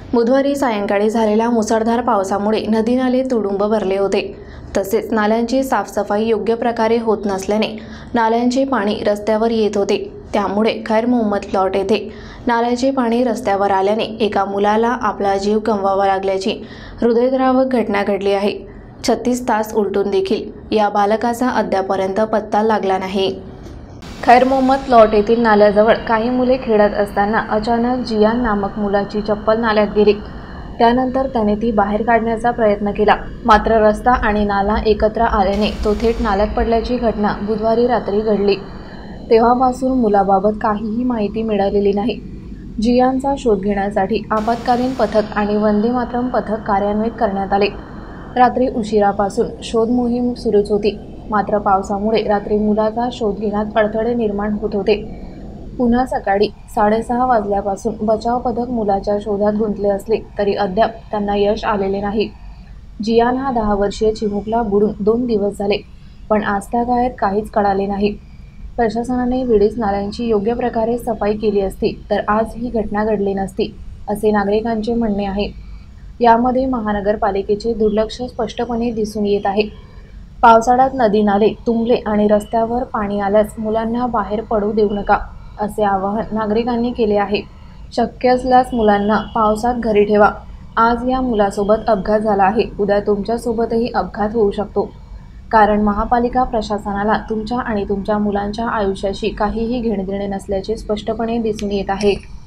बुधवारी सायंकाळी झालेल्या मुसळधार पावसामुळे नदी नाले तुडुंब भरले होते। तसेच नाल्यांची साफसफाई योग्य प्रकारे होत नसल्याने नाल्यांचे पाणी रस्त्यावर येत होते। त्यामुळे खैर मोहम्मद प्लॉट येथे नाल्याचे पाणी रस्त्यावर आल्याने एका मुलाला आपला जीव गमवावा लागल्याची हृदयद्रावक घटना घडली आहे। 36 तास उलटून देखील या बालकाचा अद्यापर्यंत पत्ता लागला नाही। खैर मोहम्मद प्लॉट येथील नाल्याजवळ काही मुले खेळत असताना अचानक जियान नामक मुलाची चप्पल नाल्यात गेली। त्यानंतर त्याने ती बाहेर काढण्याचा प्रयत्न केला, मात्र रस्ता आणि नाला एकत्र आल्याने तो थेट नाल्यात पडल्याची घटना बुधवारी रात्री घडली। तेव्हापासून मुलाबाबत काहीही माहिती मिळालेली नाही। जियानचा शोध घेण्यासाठी आपत्कालीन पथक आणि वंदे मातरम पथक कार्यान्वित करण्यात आले। रात्री उशिरापासून शोध मोहीम सुरूच होती, मात्र पावसामुळे रात्री मुलाचा शोध घेण्यात अडथळे निर्माण होत होते। पुन्हा सकाळी 6:30 वाजल्यापासून बचाव पथक मुलाच्या शोधात गुंतले असले तरी अद्याप त्यांना यश आलेले नाही। जियान हा 10 वर्षीय चिमुकला बुडून 2 दिवस झाले, पण आजतागायत काहीच कळाले नाही। प्रशासनाने वेळीच नाल्यांची योग्य प्रकारे सफाई केली असती तर आज ही घटना घडली नसती, असे नागरिकांचे म्हणणे आहे। यामध्ये महानगरपालिकेचे दुर्लक्ष स्पष्टपणे दिसून येत आहे। पावसाळ्यात नदी नाले तुंबले आणि रस्त्यावर पाणी आल्यास मुलांना बाहेर पडू देऊ नका, असे आवाहन नागरिकांनी केले आहे। शक्य असल्यास मुलांना पावसात घरी ठेवा। आज या मुलासोबत अपघात झाला आहे, उद्या तुमच्यासोबतही अपघात होऊ शकतो, कारण महापालिका प्रशासनाला तुमच्या आणि तुमच्या मुलांच्या आयुष्याशी काहीही घेणेदेणे नसल्याचे स्पष्टपणे दिसून येत आहे।